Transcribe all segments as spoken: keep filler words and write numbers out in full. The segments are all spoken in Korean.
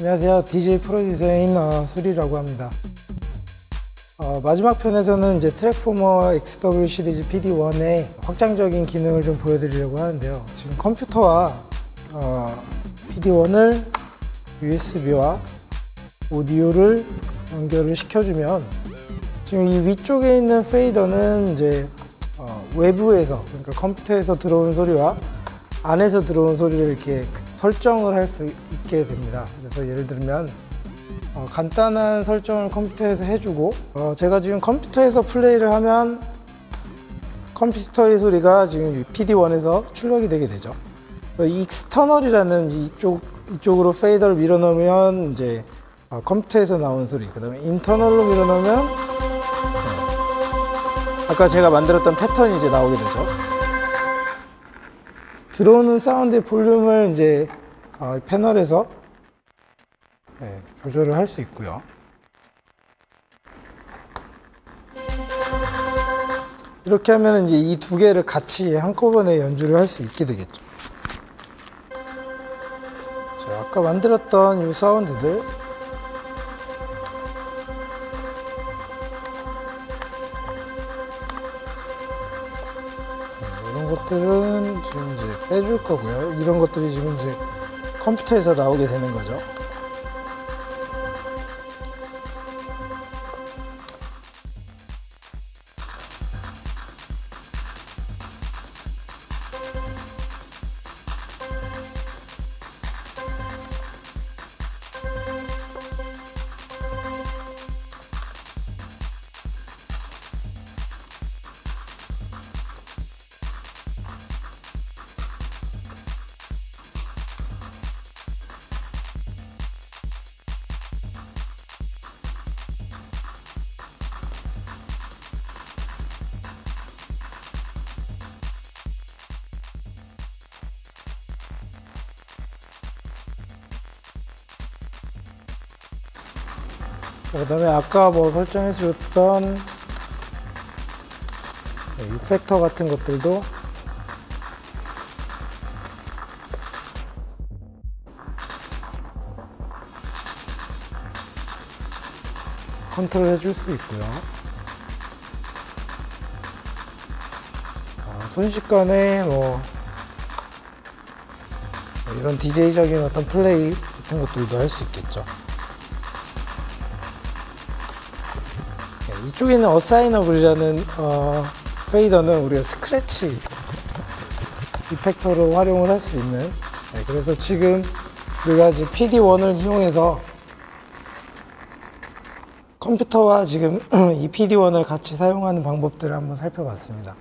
안녕하세요. 디제이 프로듀서인 어, 수리라고 합니다. 어, 마지막 편에서는 이제 트랙포머 엑스더블유 시리즈 피디원의 확장적인 기능을 좀 보여드리려고 하는데요. 지금 컴퓨터와 어, 피디원을 유에스비와 오디오를 연결을 시켜주면 지금 이 위쪽에 있는 페이더는 이제 어, 외부에서, 그러니까 컴퓨터에서 들어온 소리와 안에서 들어온 소리를 이렇게 설정을 할 수 있게 됩니다. 그래서 예를 들면 어, 간단한 설정을 컴퓨터에서 해주고 어, 제가 지금 컴퓨터에서 플레이를 하면 컴퓨터의 소리가 지금 피디원에서 출력이 되게 되죠. 익스터널이라는 이쪽, 이쪽으로 페이더를 밀어넣으면 이제 어, 컴퓨터에서 나온 소리, 그 다음에 인터널로 밀어넣으면 네. 아까 제가 만들었던 패턴이 이제 나오게 되죠. 들어오는 사운드의 볼륨을 이제 어, 패널에서 네, 조절을 할 수 있고요. 이렇게 하면 이제 이 두 개를 같이 한꺼번에 연주를 할 수 있게 되겠죠. 자, 아까 만들었던 이 사운드들 이런 것들은 지금 이제 빼줄 거고요. 이런 것들이 지금 이제 컴퓨터에서 나오게 되는 거죠. 그 다음에 아까 뭐 설정해 주셨던 육 팩터 같은 것들도 컨트롤 해줄 수 있고요. 어, 순식간에 뭐 이런 디제이적인 어떤 플레이 같은 것들도 할 수 있겠죠. 이쪽에 있는 어사이너블이라는 어, 페이더는 우리가 스크래치 이펙터로 활용을 할 수 있는, 네, 그래서 지금 우리가 지금 피디원을 이용해서 컴퓨터와 지금 이 피디원을 같이 사용하는 방법들을 한번 살펴봤습니다.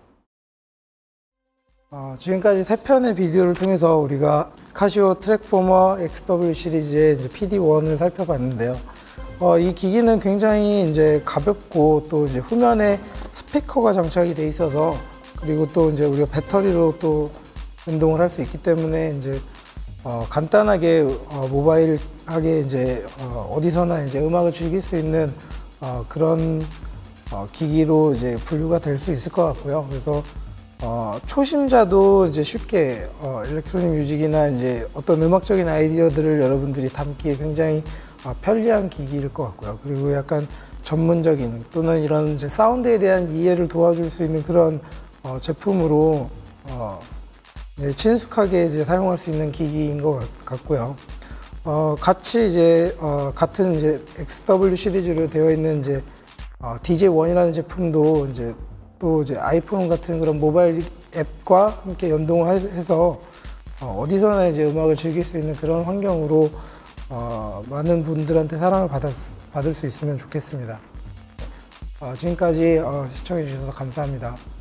어, 지금까지 세 편의 비디오를 통해서 우리가 카시오 트랙포머 엑스더블유 시리즈의 이제 피디원을 살펴봤는데요. 어, 이 기기는 굉장히 이제 가볍고 또 이제 후면에 스피커가 장착이 돼 있어서, 그리고 또 이제 우리가 배터리로 또 연동을 할 수 있기 때문에 이제 어, 간단하게 어, 모바일하게 이제 어, 어디서나 이제 음악을 즐길 수 있는 어, 그런 어, 기기로 이제 분류가 될 수 있을 것 같고요. 그래서 어, 초심자도 이제 쉽게 어, 일렉트로닉 뮤직이나 이제 어떤 음악적인 아이디어들을 여러분들이 담기에 굉장히 어, 편리한 기기일 것 같고요. 그리고 약간 전문적인 또는 이런 이제 사운드에 대한 이해를 도와줄 수 있는 그런 어, 제품으로 어, 이제 친숙하게 이제 사용할 수 있는 기기인 것 같고요. 어, 같이 이제 어, 같은 이제 엑스더블유 시리즈로 되어 있는 이제 어, 디제이 원이라는 제품도 이제 또 이제 아이폰 같은 그런 모바일 앱과 함께 연동을 해서 어, 어디서나 이제 음악을 즐길 수 있는 그런 환경으로 어, 많은 분들한테 사랑을 받았, 받을 수 있으면 좋겠습니다. 어, 지금까지 어, 시청해 주셔서 감사합니다.